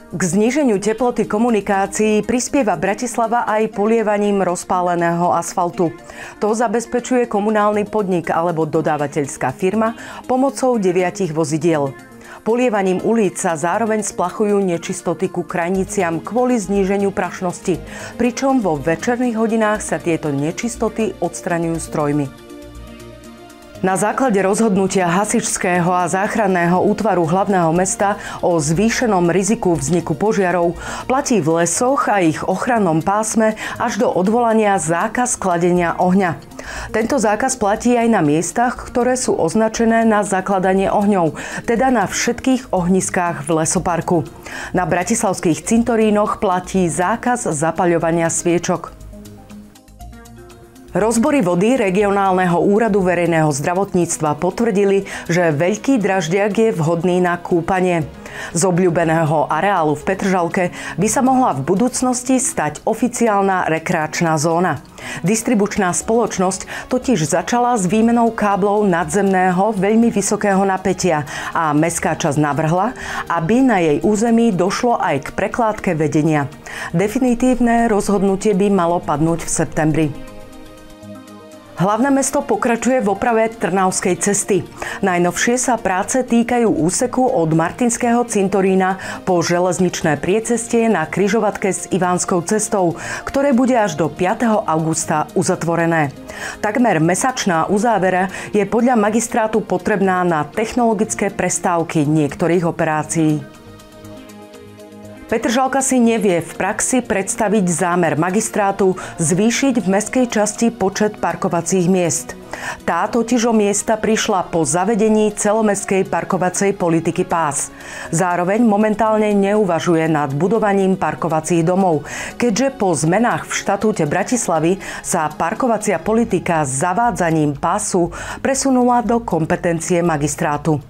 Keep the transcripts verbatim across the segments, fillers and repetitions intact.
K zníženiu teploty komunikácií prispieva Bratislava aj polievaním rozpáleného asfaltu. To zabezpečuje komunálny podnik alebo dodávateľská firma pomocou deviatich vozidiel. Polievaním ulic sa zároveň splachujú nečistoty ku krajniciam kvôli zníženiu prašnosti, pričom vo večerných hodinách sa tieto nečistoty odstraňujú strojmi. Na základe rozhodnutia hasičského a záchranného útvaru hlavného mesta o zvýšenom riziku vzniku požiarov platí v lesoch a ich ochrannom pásme až do odvolania zákaz kladenia ohňa. Tento zákaz platí aj na miestach, ktoré sú označené na zakladanie ohňov, teda na všetkých ohniskách v lesoparku. Na bratislavských cintorínoch platí zákaz zapaľovania sviečok. Rozbory vody Regionálneho úradu verejného zdravotníctva potvrdili, že Veľký Draždiak je vhodný na kúpanie. Z obľúbeného areálu v Petržalke by sa mohla v budúcnosti stať oficiálna rekreačná zóna. Distribučná spoločnosť totiž začala s výmenou káblov nadzemného veľmi vysokého napätia a mestská časť navrhla, aby na jej území došlo aj k prekládke vedenia. Definitívne rozhodnutie by malo padnúť v septembri. Hlavné mesto pokračuje v oprave Trnavskej cesty. Najnovšie sa práce týkajú úseku od Martinského cintorína po železničné priecestie na križovatke s Ivánskou cestou, ktoré bude až do piateho augusta uzatvorené. Takmer mesačná uzávera je podľa magistrátu potrebná na technologické prestávky niektorých operácií. Petržalka si nevie v praxi predstaviť zámer magistrátu zvýšiť v mestskej časti počet parkovacích miest. Tá totiž o miesta prišla po zavedení celomestskej parkovacej politiky pás. Zároveň momentálne neuvažuje nad budovaním parkovacích domov, keďže po zmenách v štatúte Bratislavy sa parkovacia politika s zavádzaním pásu presunula do kompetencie magistrátu.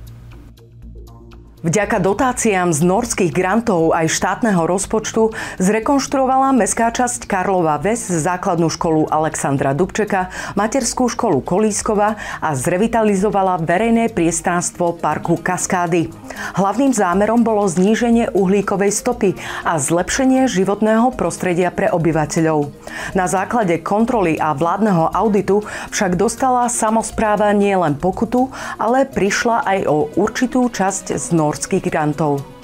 Vďaka dotáciám z norských grantov aj štátneho rozpočtu zrekonštruovala mestská časť Karlova Ves základnú školu Alexandra Dubčeka, materskú školu Kolískova a zrevitalizovala verejné priestranstvo parku Kaskády. Hlavným zámerom bolo zníženie uhlíkovej stopy a zlepšenie životného prostredia pre obyvateľov. Na základe kontroly a vládneho auditu však dostala samospráva nielen pokutu, ale prišla aj o určitú časť z norských grantov.